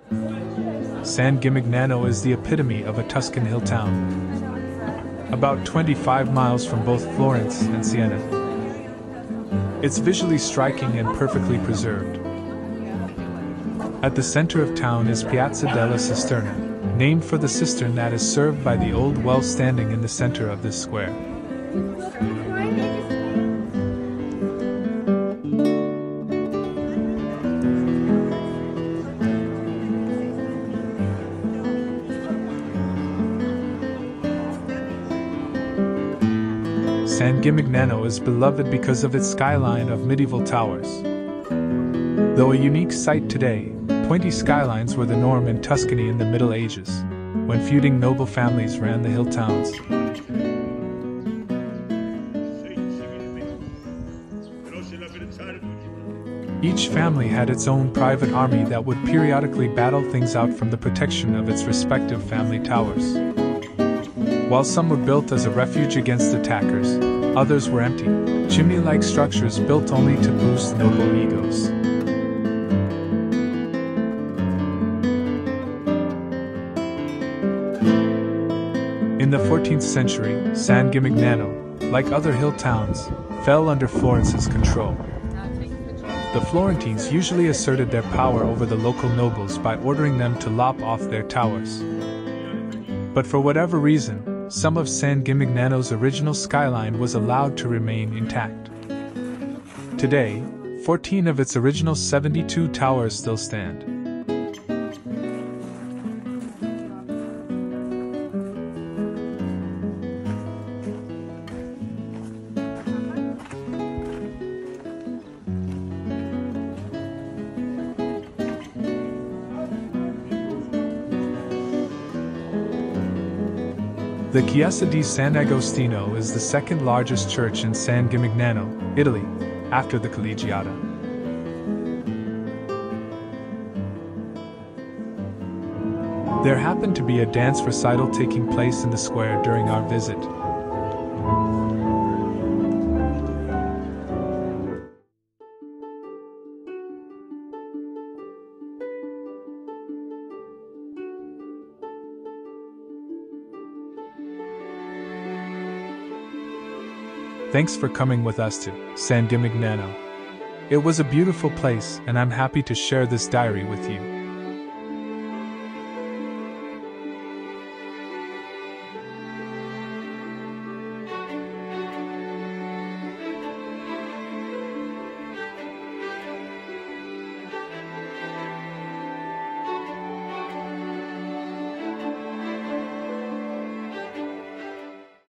San Gimignano is the epitome of a Tuscan hill town, about 25 miles from both Florence and Siena. It's visually striking and perfectly preserved. At the center of town is Piazza della Cisterna, named for the cistern that is served by the old well standing in the center of this square. San Gimignano is beloved because of its skyline of medieval towers. Though a unique sight today, pointy skylines were the norm in Tuscany in the Middle Ages, when feuding noble families ran the hill towns. Each family had its own private army that would periodically battle things out from the protection of its respective family towers. While some were built as a refuge against attackers, others were empty, chimney-like structures built only to boost noble egos. In the 14th century, San Gimignano, like other hill towns, fell under Florence's control. The Florentines usually asserted their power over the local nobles by ordering them to lop off their towers. But for whatever reason, some of San Gimignano's original skyline was allowed to remain intact. Today, 14 of its original 72 towers still stand. The Chiesa di San Agostino is the second largest church in San Gimignano, Italy, after the Collegiata. There happened to be a dance recital taking place in the square during our visit. Thanks for coming with us to San Gimignano. It was a beautiful place, and I'm happy to share this diary with you.